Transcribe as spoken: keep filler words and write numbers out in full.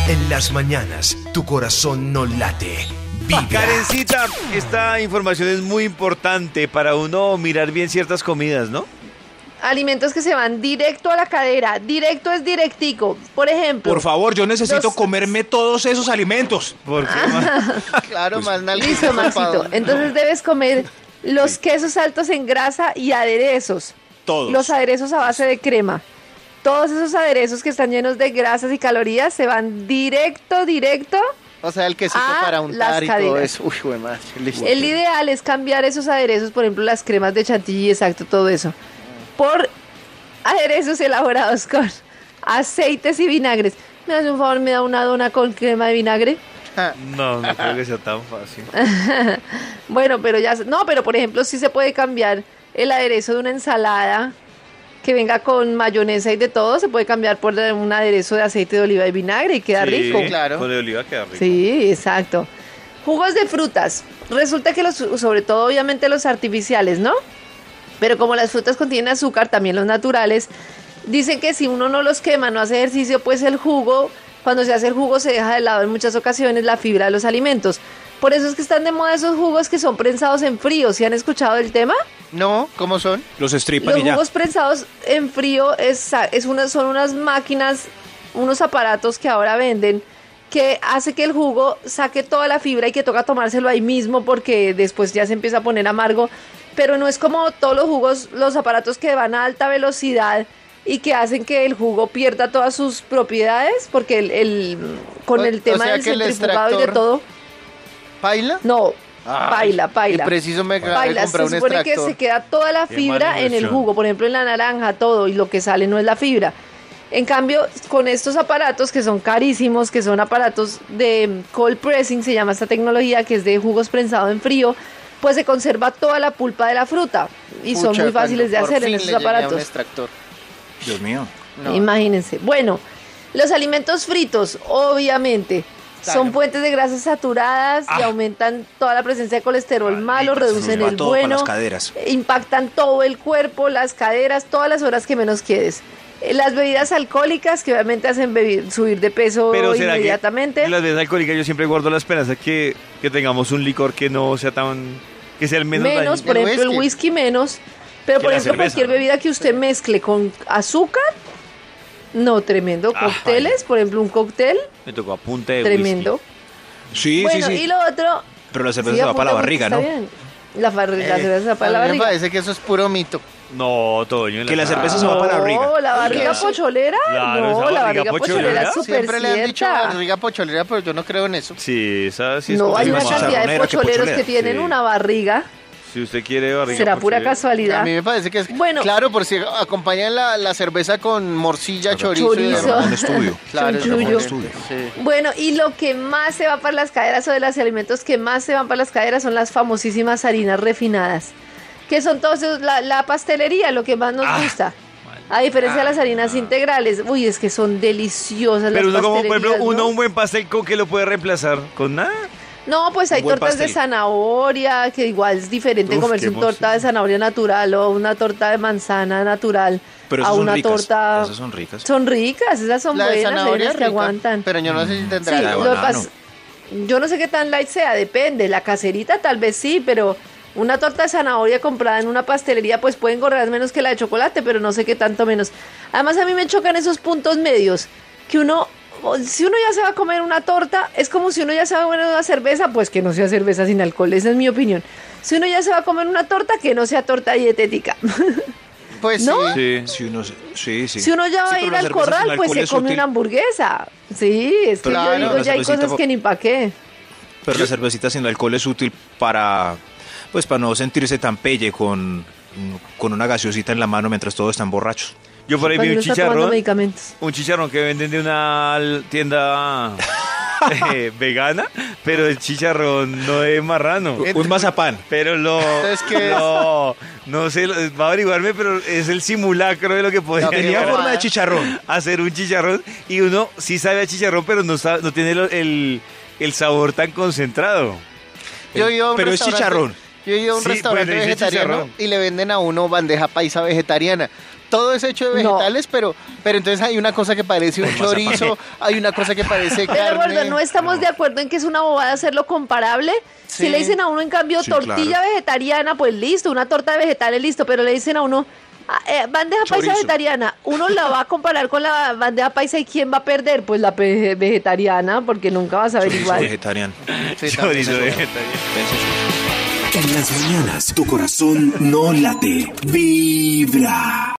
En las mañanas, tu corazón no late. Vibra. Karencita, esta información es muy importante para uno mirar bien ciertas comidas, ¿no? Alimentos que se van directo a la cadera. Directo es directico. Por ejemplo. Por favor, yo necesito los... comerme todos esos alimentos. ¿Por qué, ma? Claro, Pues, más nalguita. Listo, Maxito. Entonces debes comer los Sí. quesos altos en grasa y aderezos. Todos. Los aderezos a base de crema. Todos esos aderezos que están llenos de grasas y calorías se van directo, directo. O sea, el quesito Ah, para las untar y todo caderas. eso. Uy, güey, madre. Listo. El ideal es cambiar esos aderezos, por ejemplo, las cremas de chantilly, exacto, todo eso, por aderezos elaborados con aceites y vinagres. ¿Me das un favor, me da una dona con crema de vinagre? Ja. No, no creo que sea tan fácil. Bueno, pero ya... No, pero por ejemplo, sí se puede cambiar el aderezo de una ensalada que venga con mayonesa y de todo, se puede cambiar por un aderezo de aceite de oliva y vinagre y queda Sí, rico. claro. Con el oliva queda rico. Sí, exacto. Jugos de frutas. Resulta que los, sobre todo obviamente los artificiales, ¿no? Pero como las frutas contienen azúcar, también los naturales, dicen que si uno no los quema, no hace ejercicio, pues el jugo, cuando se hace el jugo se deja de lado en muchas ocasiones la fibra de los alimentos. Por eso es que están de moda esos jugos que son prensados en frío. ¿Sí han escuchado del tema? No, ¿cómo son? Los estripan Los y ya. jugos prensados en frío es, es una, son unas máquinas, unos aparatos que ahora venden que hace que el jugo saque toda la fibra y que toca tomárselo ahí mismo porque después ya se empieza a poner amargo. Pero no es como todos los jugos, los aparatos que van a alta velocidad y que hacen que el jugo pierda todas sus propiedades porque el, el con O- el tema o sea del que el centrifugado y de extractor- todo, ¿Paila? no, Ay, paila, paila. Y preciso me acabo de Baila, comprar se un supone que extractor. se queda toda la Qué fibra mala en el inversión. jugo, por ejemplo en la naranja, todo, y lo que sale no es la fibra. En cambio, con estos aparatos que son carísimos, que son aparatos de cold pressing, se llama esta tecnología, que es de jugos prensados en frío, pues se conserva toda la pulpa de la fruta y son Pucha, muy fáciles de cuando por hacer en fin esos le llegué a un aparatos. extractor. Dios mío. No. Imagínense. Bueno, los alimentos fritos, obviamente, Claro. son fuentes de grasas saturadas y Ah. aumentan toda la presencia de colesterol malo, Maldita, se reducen nos va el todo para bueno, las caderas. impactan todo el cuerpo, las caderas, todas las horas que menos quedes. Eh, Las bebidas alcohólicas, que obviamente hacen bebi- subir de peso Pero será inmediatamente. que las bebidas alcohólicas yo siempre guardo la esperanza que, que tengamos un licor que no sea tan... que sea el menos, Menos, dañino. por El ejemplo, el whisky. whisky menos. Pero Que por la ejemplo, cerveza, cualquier ¿no? bebida que usted mezcle con azúcar, no, tremendo. Ah, Cócteles, por ejemplo, un cóctel, Me tocó a punta de tremendo. whisky. Sí, Bueno, sí, sí. y lo otro... Pero la cerveza sí, se va para la apunta, barriga, está ¿no? bien. La, far- la Eh, cerveza para la a mí me barriga. parece que eso es puro mito. No, Toño. en Que la cerveza se cara. va para la barriga. No, la barriga Claro. pocholera. Claro, no, esa la barriga barriga pocholera. pocholera es súper Siempre le han dicho cierta. barriga pocholera, pero yo no creo en eso. Sí, esa sí es No, como hay si una más mamá. cantidad de chicharronera que pocholeros que pocholera. tienen Sí. una barriga. Si usted quiere barriga Será pura pocholera. casualidad. A mí me parece que es... Bueno. Claro, por si acompañan la, la cerveza con morcilla, chorizo. y Chorizo. demás. Un estudio. Claro, Chunchullo. es diferente, sí. Bueno, y lo que más se va para las caderas o de los alimentos que más se van para las caderas son las famosísimas harinas refinadas, que son todos esos- la, la pastelería, lo que más nos Ah, gusta. A diferencia de las harinas integrales, uy, es que son deliciosas Pero las uno, como por ejemplo, pastelerías, uno ¿no? un buen pastel, ¿con qué lo puede reemplazar? ¿Con nada? No, pues hay Un buen tortas de pastel. zanahoria, que igual es diferente Uf, comerse qué una torta de zanahoria natural o una torta de manzana natural Pero a esas son una ricas. torta. Esas son ricas. Son ricas, esas son La de buenas, hay zanahoria unas es que rica, aguantan. pero yo no sé si tendrá Sí, la de lo que banano. pasa- yo no sé qué tan light sea, depende. La caserita tal vez sí, pero una torta de zanahoria comprada en una pastelería pues puede engordar menos que la de chocolate, pero no sé qué tanto menos. Además a mí me chocan esos puntos medios, que uno, o- si uno ya se va a comer una torta, es como si uno ya se va a comer una cerveza, pues que no sea cerveza sin alcohol, esa es mi opinión. Si uno ya se va a comer una torta, que no sea torta dietética. Pues ¿No? sí. Sí. Sí, uno, se- sí, sí. Si uno ya va Sí, a pero ir la al cerveza sin corral, pues alcohol se es come útil. una hamburguesa. Sí, es que Claro, yo digo, la ya hay cervecita cosas po- que ni pa' qué. Pero la cervecita sin alcohol es útil para, pues, para no sentirse tan pelle con, con una gaseosita en la mano mientras todos están borrachos. Yo por ahí vi Cuando un uno está tomando chicharrón, medicamentos. un chicharrón que venden de una al- tienda eh, vegana, pero el chicharrón no es marrano. Un mazapán. Pero lo, Entonces, ¿qué es? no, no sé, lo- va a averiguarme, pero es el simulacro de lo que podría No, Tenía llegar Tenía forma de chicharrón. a hacer un chicharrón. Y uno sí sabe a chicharrón, pero no, sabe- no tiene lo- el, el sabor tan concentrado. Yo iba a un Pero es restaurante- chicharrón. Yo he ido a un Sí, restaurante bueno, dice vegetariano chicharrón. y le venden a uno bandeja paisa vegetariana. todo es hecho de No. vegetales, pero, pero entonces hay una cosa que parece un chorizo, hay una cosa que parece Pero carne. gordo, no estamos de acuerdo en que es una bobada hacerlo comparable. Sí. Si le dicen a uno, en cambio, Sí, tortilla claro. vegetariana, pues listo, una torta de vegetales, listo, pero le dicen a uno, ah, eh, bandeja paisa Chorizo. vegetariana, uno la va a comparar con la bandeja paisa y ¿quién va a perder? Pues la pe- vegetariana, porque nunca vas a ver Chorizo igual. vegetariano. Sí, Chorizo también. vegetariano. Piense eso. En las mañanas tu corazón no late, vibra.